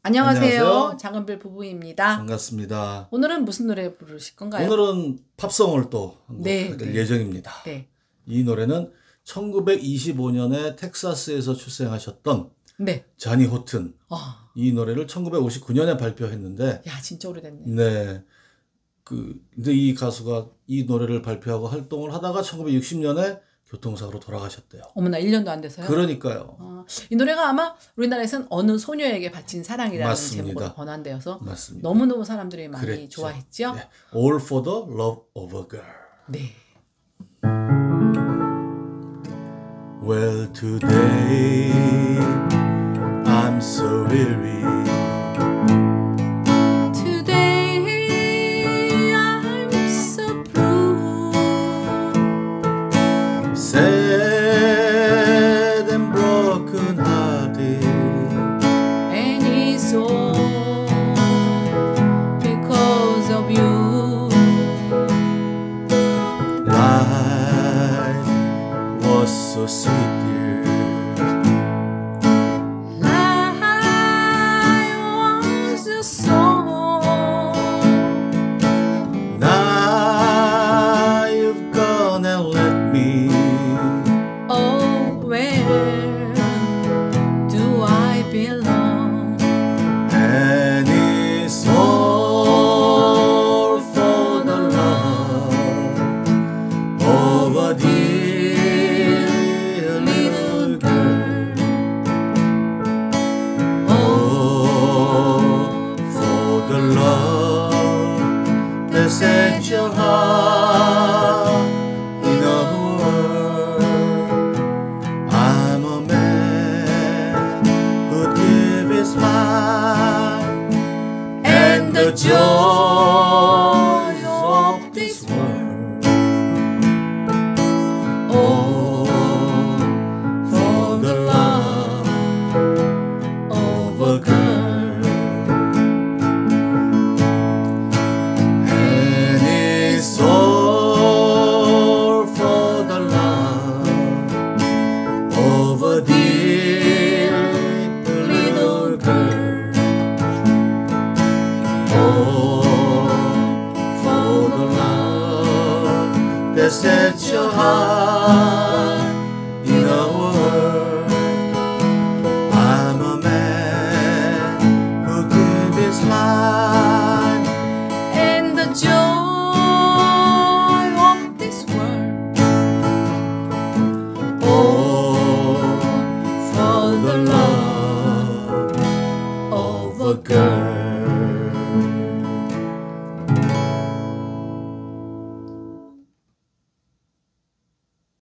안녕하세요. 안녕하세요. 장은별 부부입니다. 반갑습니다. 오늘은 무슨 노래 부르실 건가요? 오늘은 팝송을 또 한 곡 네, 할 네. 예정입니다. 네. 이 노래는 1925년에 텍사스에서 출생하셨던 네. 자니 호튼. 아, 이 노래를 1959년에 발표했는데, 야, 진짜 오래됐네. 네. 근데 이 가수가 이 노래를 발표하고 활동을 하다가 1960년에 교통사고로 돌아가셨대요. 어머나, 1년도 안 돼서요? 그러니까요. 이 노래가 아마 우리나라에선 어느 소녀에게 바친 사랑이라는 맞습니다. 제목으로 번안되어서 맞습니다. 너무너무 사람들이 많이 그랬죠. 좋아했죠? 네. All for the love of a girl. 네. Well, today I'm so weary. Today I'm so blue. Sad and broken hearted. And it's all because of you. Life was so sweet, dear. Life was a song. Now you've gone and left me. Oh, where do I belong? And it's all for the love of a dear little girl. Oh, for the love that set your heart in a world. I'm a man who'd give his life and the joys of this world. Oh, for the love of a girl. And it's all for the love of a dear little girl. Oh, for the love that sets your heart in a world. I'm a man who gave his life And the joy of this world. oh, for the love of a girl.